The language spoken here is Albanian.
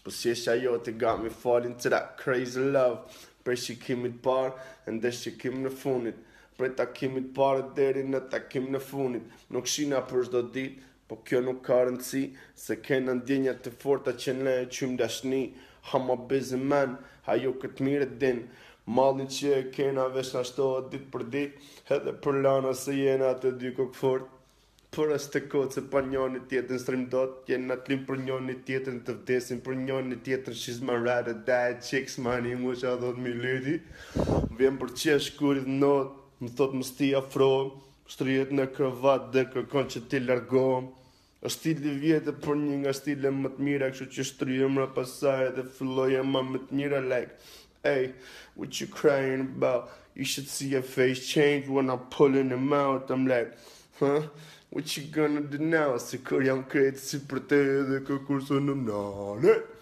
Buzqeshja Jote got me falling to that crazy love. Prej shikimit par, ende shikim në funit. Prej takimit parë deri në takim në funit. Nuk shina për çdo ditë, po kjo nuk ka rëndësi, se kena ndjenja të forta që ne e qym dashni. I'm a busy man, ajo këtë mire din. Mallin që e kena vesh na shtohet ditë për ditë, edhe për lana se jena të dy kokë fort. Por as të kohë se pa njoni tjetën strim dot, jena t'lim për njoni tjetën të vdesin, për njoni tjetën she's my ride or die, chicks money, mu që a thot mi leti. Vjen për qesh kurit not, më thot më sti afro, shtrijet në kravat dhe kërkon që ti largohem. Është stili vjetë për një nga stile më të mira, kështu që shtrijem mra pasaj dhe filloja ma më të mira like, hey, what you crying about? You should see your face change when I'm pulling him out. I'm like, huh? What you gonna do now? Se kur jam kretë si për te dhe kërkur së në nane.